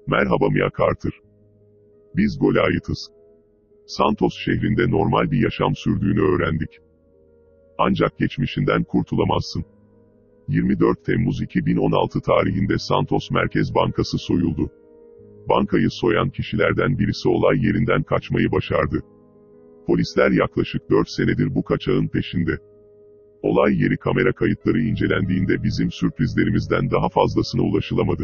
Merhaba Mia Carter. Biz gole aitız. Santos şehrinde normal bir yaşam sürdüğünü öğrendik. Ancak geçmişinden kurtulamazsın. 24 Temmuz 2016 tarihinde Santos Merkez Bankası soyuldu. Bankayı soyan kişilerden birisi olay yerinden kaçmayı başardı. Polisler yaklaşık 4 senedir bu kaçağın peşinde. Olay yeri kamera kayıtları incelendiğinde bizim sürprizlerimizden daha fazlasına ulaşılamadı.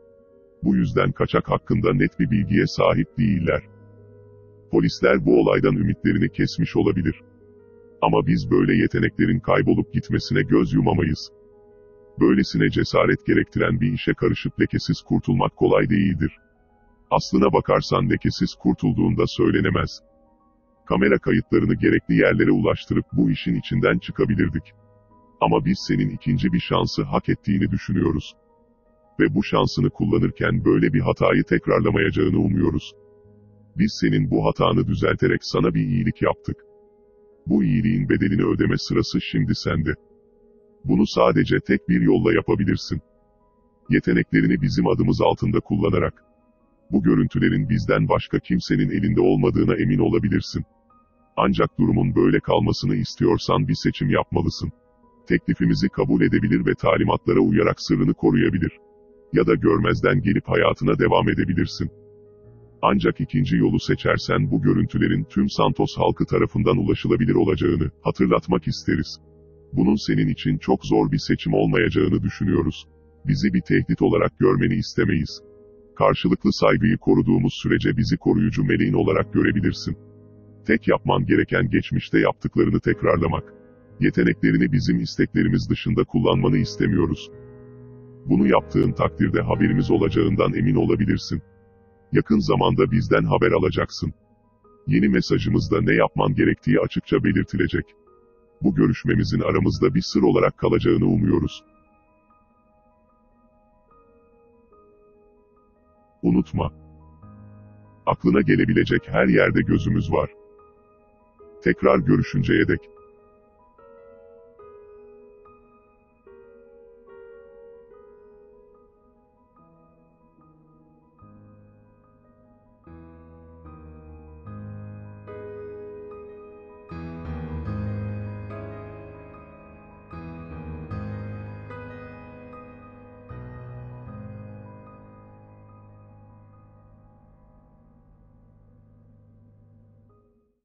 Bu yüzden kaçak hakkında net bir bilgiye sahip değiller. Polisler bu olaydan ümitlerini kesmiş olabilir. Ama biz böyle yeteneklerin kaybolup gitmesine göz yumamayız. Böylesine cesaret gerektiren bir işe karışıp lekesiz kurtulmak kolay değildir. Aslına bakarsan lekesiz kurtulduğunda söylenemez. Kamera kayıtlarını gerekli yerlere ulaştırıp bu işin içinden çıkabilirdik. Ama biz senin ikinci bir şansı hak ettiğini düşünüyoruz. Ve bu şansını kullanırken böyle bir hatayı tekrarlamayacağını umuyoruz. Biz senin bu hatanı düzelterek sana bir iyilik yaptık. Bu iyiliğin bedelini ödeme sırası şimdi sende. Bunu sadece tek bir yolla yapabilirsin. Yeteneklerini bizim adımız altında kullanarak. Bu görüntülerin bizden başka kimsenin elinde olmadığına emin olabilirsin. Ancak durumun böyle kalmasını istiyorsan bir seçim yapmalısın. Teklifimizi kabul edebilir ve talimatlara uyarak sırrını koruyabilir. Ya da görmezden gelip hayatına devam edebilirsin. Ancak ikinci yolu seçersen bu görüntülerin tüm Santos halkı tarafından ulaşılabilir olacağını hatırlatmak isteriz. Bunun senin için çok zor bir seçim olmayacağını düşünüyoruz. Bizi bir tehdit olarak görmeni istemeyiz. Karşılıklı saygıyı koruduğumuz sürece bizi koruyucu meleğin olarak görebilirsin. Tek yapman gereken geçmişte yaptıklarını tekrarlamak. Yeteneklerini bizim isteklerimiz dışında kullanmanı istemiyoruz. Bunu yaptığın takdirde haberimiz olacağından emin olabilirsin. Yakın zamanda bizden haber alacaksın. Yeni mesajımızda ne yapman gerektiği açıkça belirtilecek. Bu görüşmemizin aramızda bir sır olarak kalacağını umuyoruz. Unutma. Aklına gelebilecek her yerde gözümüz var. Tekrar görüşünceye dek.